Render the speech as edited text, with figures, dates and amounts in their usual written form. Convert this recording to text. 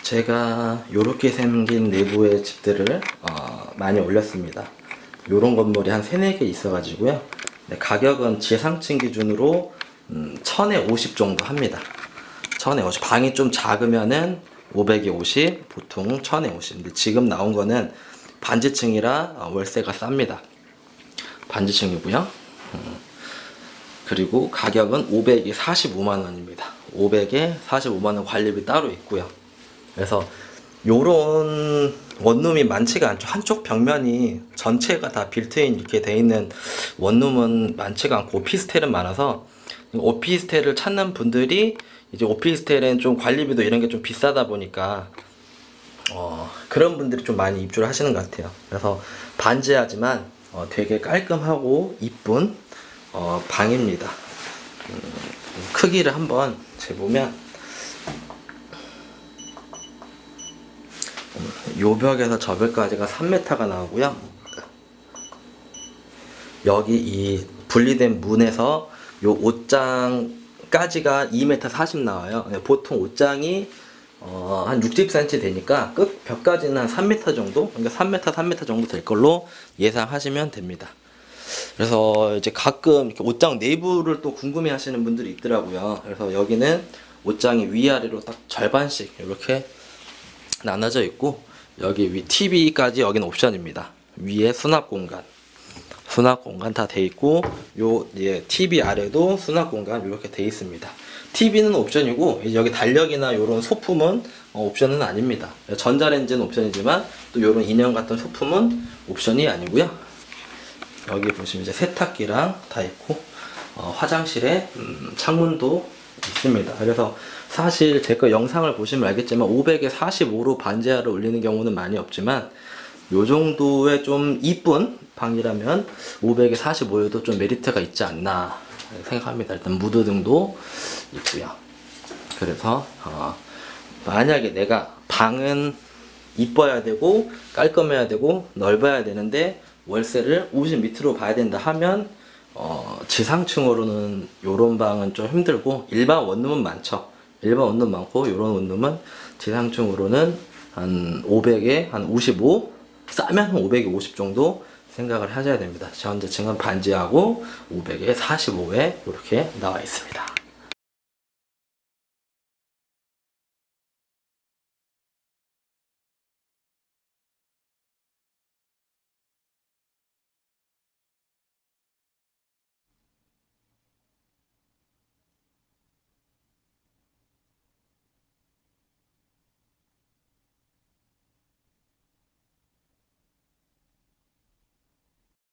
제가 요렇게 생긴 내부의 집들을 많이 올렸습니다. 요런 건물이 한 3, 4개 있어 가지고요. 네, 가격은 지상층 기준으로 1000에 50 정도 합니다. 1000에 50. 방이 좀 작으면은 500에 50, 보통 1000에 50. 근데 지금 나온 거는 반지층이라 월세가 쌉니다. 반지층이고요. 그리고 가격은 500에 45만원입니다. 500에 45만원 관리비 따로 있고요. 그래서 요런 원룸이 많지가 않죠. 한쪽 벽면이 전체가 다 빌트인 이렇게 돼 있는 원룸은 많지가 않고 오피스텔은 많아서 오피스텔을 찾는 분들이 이제 오피스텔은 좀 관리비도 이런 게 좀 비싸다 보니까 그런 분들이 좀 많이 입주를 하시는 것 같아요. 그래서 반지하지만 되게 깔끔하고 이쁜 방입니다. 크기를 한번 재보면 요 벽에서 저 벽까지가 3m가 나오고요. 여기 이 분리된 문에서 요 옷장까지가 2m 40 나와요. 보통 옷장이 한 60cm 되니까 끝 벽까지는 한 3m 정도, 그러니까 3m 3m 정도 될 걸로 예상하시면 됩니다. 그래서 이제 가끔 이렇게 옷장 내부를 또 궁금해 하시는 분들이 있더라고요. 그래서 여기는 옷장이 위아래로 딱 절반씩 이렇게 나눠져 있고, 여기 위 TV까지 여기는 옵션입니다. 위에 수납 공간 다 돼 있고, 요 TV 아래도 수납 공간 이렇게 돼 있습니다. TV는 옵션이고, 이제 여기 달력이나 요런 소품은 옵션은 아닙니다. 전자레인지는 옵션이지만 또 요런 인형 같은 소품은 옵션이 아니고요. 여기 보시면 이제 세탁기랑 다 있고, 화장실에 창문도 있습니다. 그래서 사실 제 거 영상을 보시면 알겠지만 500에 45로 반지하를 올리는 경우는 많이 없지만, 요 정도의 좀 이쁜 방이라면 500에 45에도 좀 메리트가 있지 않나 생각합니다. 일단 무드등도 있고요. 그래서 만약에 내가 방은 이뻐야 되고 깔끔해야 되고 넓어야 되는데 월세를 50 밑으로 봐야 된다 하면 지상층으로는 요런 방은 좀 힘들고, 일반 원룸은 많죠. 일반 원룸 많고, 요런 원룸은 지상층으로는 한 500에 한 55, 싸면 한 500에 50 정도 생각을 하셔야 됩니다. 현재 층은 반지하고 500에 45에 이렇게 나와 있습니다.